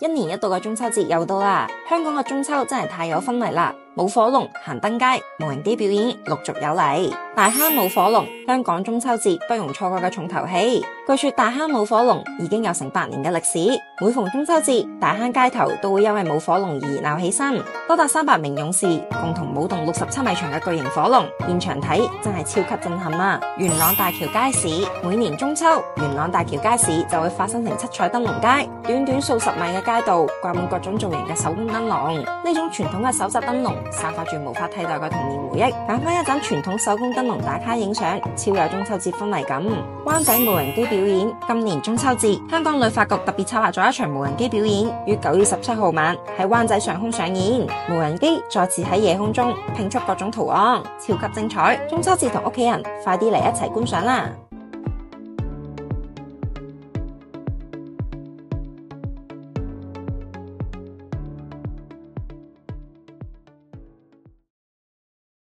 一年一度嘅中秋節又到啦，香港嘅中秋真係太有氛圍啦！舞火龍、行燈街、無人機表演陸續有嚟。大坑舞火龍，香港中秋節不容錯過嘅重頭戲。據說大坑舞火龍已經有成100年嘅歷史，每逢中秋節，大坑街頭都會因為舞火龍而熱鬧起身，多達300名勇士共同舞動67米長嘅巨型火龍，現場睇真係超級震撼啊！元朗大橋街市，每年中秋，元朗大橋街市就會發生成7彩燈籠街，短短數十米嘅街道掛滿各種造型嘅手工燈籠，呢種傳統嘅手紮燈籠散發住無法替代嘅童年回憶，揀翻一盞傳統手工燈籠打卡影相，超有中秋節氛圍感。灣仔無人機表演，今年中秋節，香港旅發局特別策劃咗一場無人機表演，於9月17號晚喺灣仔上空上演，無人機再次喺夜空中拼出各種圖案，超級精彩！中秋節同屋企人快啲嚟一齊觀賞啦！